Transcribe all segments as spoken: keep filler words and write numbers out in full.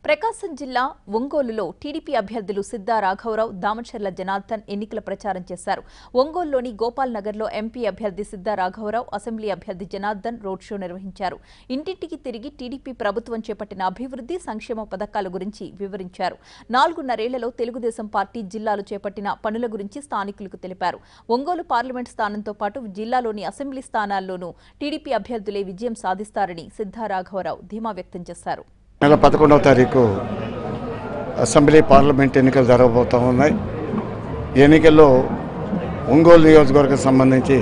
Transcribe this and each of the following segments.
ప్రకాశం జిల్లా ఒంగోలులో టీడీపీ అభ్యర్థులు సిద్దా రాఘవ రావు, దామచర్ల జనార్దన్ ఎన్నికల ప్రచారం చేశారు. ఒంగోలులోని గోపాల్ నగర్లో ఎంపీ అభ్యర్థి సిద్దా రాఘవ రావు, అసెంబ్లీ అభ్యర్థి జనార్దన్ రోడ్ షో నిర్వహించారు. ఇంటింటికి తిరిగి టీడీపీ ప్రభుత్వం చేపట్టిన అభివృద్ధి, సంక్షేమ పథకాల గురించి వివరించారు. నాలుగున్నరేళ్లలో తెలుగుదేశం పార్టీ జిల్లాలో చేపట్టిన పనుల గురించి స్థానికులకు తెలిపారు. ఒంగోలు పార్లమెంట్ స్థానంతో పాటు జిల్లాలోని అసెంబ్లీ స్థానాల్లోనూ టీడీపీ అభ్యర్థులే విజయం సాధిస్తారని సిద్దా రాఘవరావు ధీమా వ్యక్తం చేశారు. నెల పదకొండవ తారీఖు అసెంబ్లీ పార్లమెంట్ ఎన్నికలు జరగబోతూ ఉన్నాయి. ఎన్నికల్లో ఒంగోలు నియోజకవర్గం సంబంధించి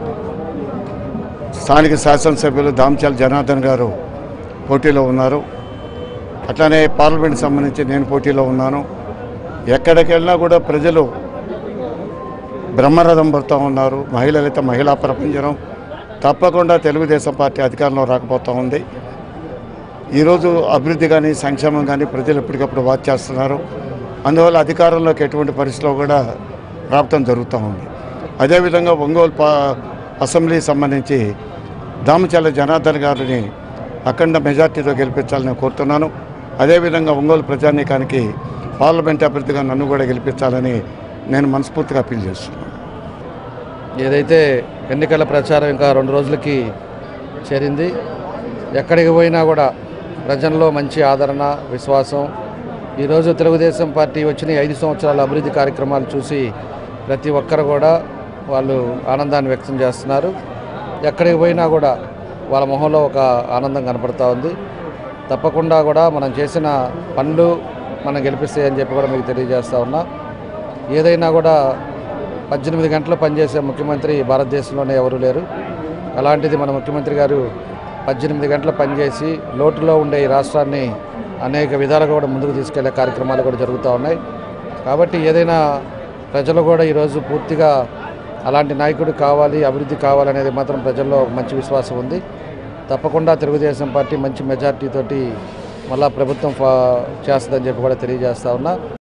స్థానిక శాసనసభ్యులు దామచర్ల జనార్దన్ గారు పోటీలో ఉన్నారు. అట్లానే పార్లమెంట్ సంబంధించి నేను పోటీలో ఉన్నాను. ఎక్కడికి వెళ్ళినా కూడా ప్రజలు బ్రహ్మరథం పడుతూ ఉన్నారు. మహిళలైతే మహిళా ప్రపంచం తప్పకుండా తెలుగుదేశం పార్టీ అధికారంలో రాకపోతూ ఉంది. ఈరోజు అభివృద్ధి కానీ సంక్షేమం కానీ ప్రజలు ఎప్పటికప్పుడు వాచ్ చేస్తున్నారు. అందువల్ల అధికారంలోకి ఎటువంటి పరిస్థితిలో కూడా రావటం జరుగుతూ ఉంది. అదేవిధంగా ఒంగోలు పా అసెంబ్లీ సంబంధించి దామచర్ల జనార్దన్ గారిని అఖండ మెజార్టీతో గెలిపించాలని కోరుతున్నాను. అదేవిధంగా ఒంగోలు ప్రజానీకానికి పార్లమెంట్ అభ్యర్థిగా నన్ను కూడా గెలిపించాలని నేను మనస్ఫూర్తిగా అప్పీల్ చేస్తున్నాను. ఏదైతే ఎన్నికల ప్రచారం ఇంకా రెండు రోజులకి చేరింది, ఎక్కడికి పోయినా కూడా ప్రజల్లో మంచి ఆదరణ, విశ్వాసం. ఈరోజు తెలుగుదేశం పార్టీ వచ్చిన ఐదు సంవత్సరాల అభివృద్ధి కార్యక్రమాలు చూసి ప్రతి ఒక్కరు కూడా వాళ్ళు ఆనందాన్ని వ్యక్తం చేస్తున్నారు. ఎక్కడికి పోయినా కూడా వాళ్ళ మొహంలో ఒక ఆనందం కనపడుతూ ఉంది. తప్పకుండా కూడా మనం చేసిన పనులు మనం గెలిపిస్తాయని చెప్పి కూడా మీకు తెలియజేస్తూ ఉన్నా. ఏదైనా కూడా పద్దెనిమిది గంటలు పనిచేసే ముఖ్యమంత్రి భారతదేశంలోనే ఎవరూ లేరు. అలాంటిది మన ముఖ్యమంత్రి గారు పద్దెనిమిది గంటలు పనిచేసి లోటులో ఉండే ఈ రాష్ట్రాన్ని అనేక విధాలుగా కూడా ముందుకు తీసుకెళ్లే కార్యక్రమాలు కూడా జరుగుతూ ఉన్నాయి. కాబట్టి ఏదైనా ప్రజలు కూడా ఈరోజు పూర్తిగా అలాంటి నాయకుడు కావాలి, అభివృద్ధి కావాలనేది మాత్రం ప్రజల్లో మంచి విశ్వాసం ఉంది. తప్పకుండా తెలుగుదేశం పార్టీ మంచి మెజార్టీతోటి మళ్ళా ప్రభుత్వం చేస్తుందని చెప్పి కూడా తెలియజేస్తా ఉన్నా.